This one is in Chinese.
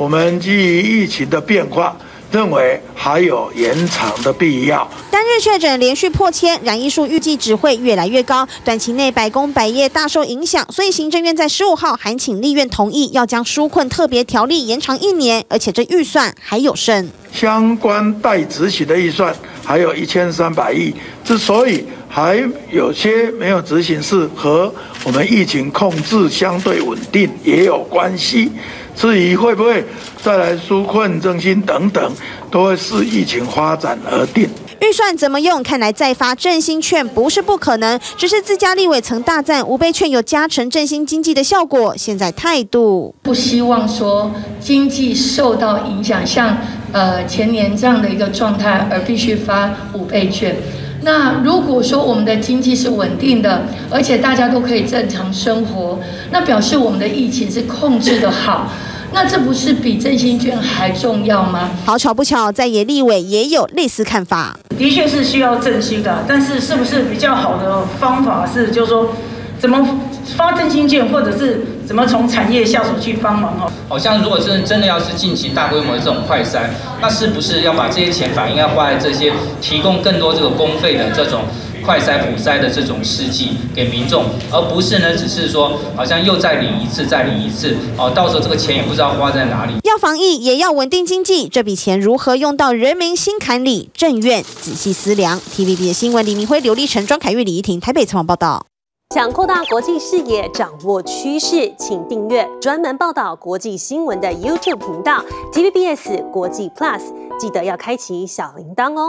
我们基于疫情的变化，认为还有延长的必要。 单日确诊连续破千，染疫数预计只会越来越高，短期内百工百业大受影响。所以行政院在15号函请立院同意，要将纾困特别条例延长1年，而且这预算还有剩。 相关待执行的预算还有1300亿，之所以还有些没有执行，是和我们疫情控制相对稳定也有关系。至于会不会再来纾困振兴等等，都会视疫情发展而定。 预算怎么用？看来再发振兴券不是不可能，只是自家立委曾大赞5倍券有加成振兴经济的效果，现在态度不希望说经济受到影响，像前年这样的一个状态，而必须发5倍券。那如果说我们的经济是稳定的，而且大家都可以正常生活，那表示我们的疫情是控制得好。那这不是比振兴券还重要吗？ 好巧不巧，在野立委也有类似看法。 的确是需要振兴的，但是是不是比较好的方法是，就是说怎么发振兴券，或者是怎么从产业下手去帮忙哦？ 好像如果真的要是进行大规模的这种快筛，那是不是要把这些钱反应要花在这些提供更多这个公费的这种快筛普筛的这种试剂给民众，而不是呢只是说好像又再领一次再领一次哦，到时候这个钱也不知道花在哪里。 要防疫也要稳定经济，这笔钱如何用到人民心坎里？政院仔细思量。TVB 的新闻，李明辉、刘立成、庄凯玉、李怡婷，台北采访报道。 想扩大国际视野，掌握趋势，请订阅专门报道国际新闻的 YouTube 频道 TVBS 国际 Plus， 记得要开启小铃铛哦。